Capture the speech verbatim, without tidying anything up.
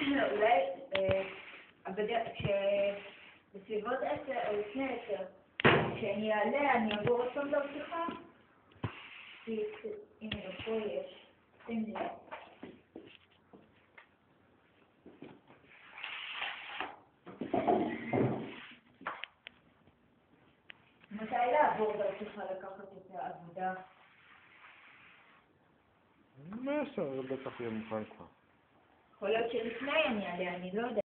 אולי בסביבות עשר או לפני עשר, כשאני אעלה, אני אעבור עוד פעם דרכך? הנה, פה יש. שים לי. מתי לעבור דרכך לקחת את העבודה? בעשר, בטח יהיה מוכן כבר. יכול להיות שלפני אני אעלה, אני לא יודע.